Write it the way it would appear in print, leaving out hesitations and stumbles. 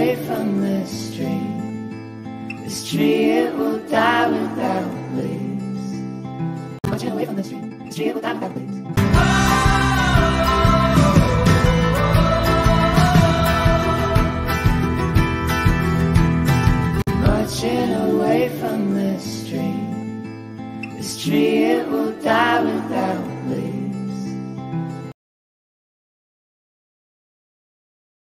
away from this tree. This tree, it will die without leaves. Marching away from this tree. This tree, it will die without leaves. Marching away from this tree. This tree, it will die without leaves.